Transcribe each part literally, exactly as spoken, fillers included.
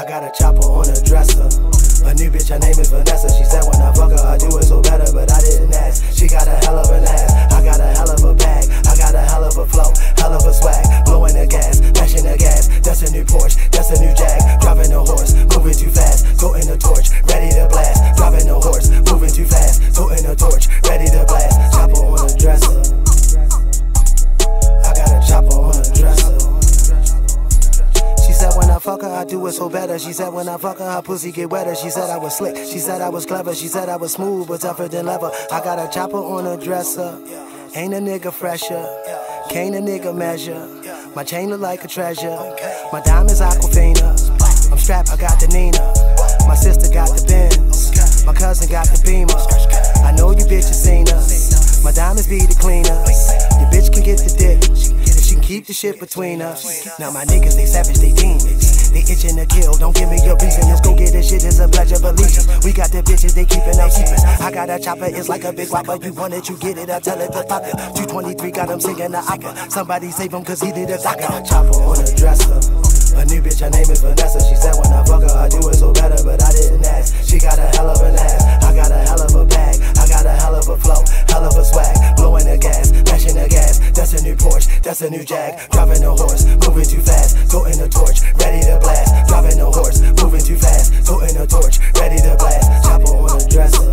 got a chopper on a dresser. A new bitch, her name is Vanessa. She said when I fuck her, I do it so better, but I didn't ask. She got a hell of an ass, I got a hell of a bag. I got a hell of a flow, hell of a swag. Blowing the gas, mashing the gas. That's a new Porsche, that's a new Jag. Driving a horse, moving too fast. Toting the torch, ready to blast. Driving a horse, moving too fast. Toting the torch, ready to blast. Chopper on a dresser. I got a chopper on a dresser. She said when I fuck her, I do it so better. She said when I fuck her, her pussy get wetter. She said I was slick, she said I was clever. She said I was smooth, but tougher than leather. I got a chopper on a dresser. Ain't a nigga fresher, can't a nigga measure. My chain look like a treasure. My diamonds Aquafina. I'm strapped, I got the Nina. My sister got the Benz. My cousin got the Beamer. I know you bitches seen us. My diamonds be the cleaners. Your bitch can get the dick if she can keep the shit between us. Now my niggas, they savage, they demons. They itching to kill, don't give me your reason. Let's go get this shit, it's a pledge of allegiance. We got the bitches, they keeping out secrets. I got a chopper, it's like a big whopper. You want it, you get it, I tell it to pop it. two twenty-three got him singing the opera. Somebody save him cause he did a doctor. I got a chopper on a dresser. A new bitch, her name is Vanessa. She said when I fuck her, I do it so better, but I didn't ask. She got a hell of an ass, I got a hell of a bag. I got a hell of a flow, hell of a swag. Blowing the gas, mashing the gas. That's a new Porsche, that's a new Jag. Driving a horse, moving too fast. Toting the torch, ready to blast. Driving a horse, moving too fast. Toting the torch, ready to blast. Chopper on a dresser.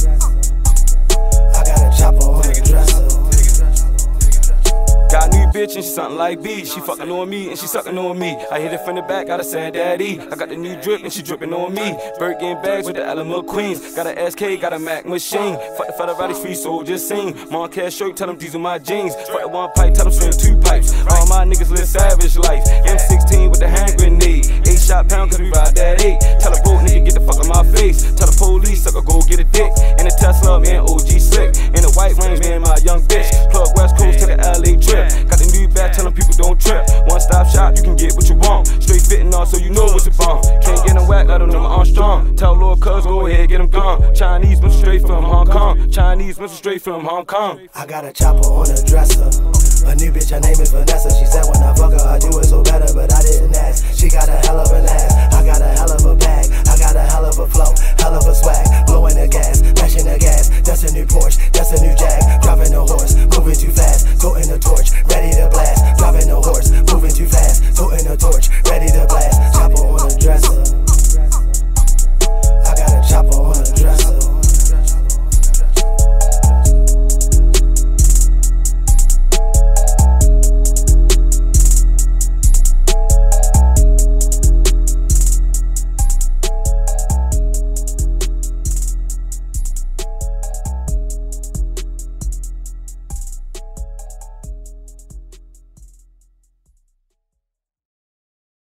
I got a chopper on a dresser. Got a new bitch and she something like B. She fucking on me and she sucking on me. I hit it from the back, got a saying daddy. I got the new drip and she dripping on me. Birkin bags with the Alamo Queens. Got a S K, got a Mac machine. Fuck the Federati's free, so just sing. Moncler shirt, tell them these are my jeans. Fuck the one pipe, tell them swing two pipes. All my niggas live savage life. M sixteen with the hand grenade. Eight shot pound cause we ride that eight. Tell a broke nigga get the fuck out my face. Tell the police sucker go get a dick. In a Tesla, man, O G slick. In the white range, man, my young bitch. Plug West Coast to the L A trip. Got the new bag, telling people don't trip. One stop shop, you can get what you want. Straight fitting on, so you know what's a bomb. Can't get them whack, let them know I'm strong. Tell Lord Cuz, go ahead, get them gone. Chinese missile straight from Hong Kong. Chinese missile straight from Hong Kong. I got a chopper on a dresser. A new bitch, her name is Vanessa. She said when I fuck her, I do it so better, but I didn't ask. She got a hell of an ass, I got a hell of a bag.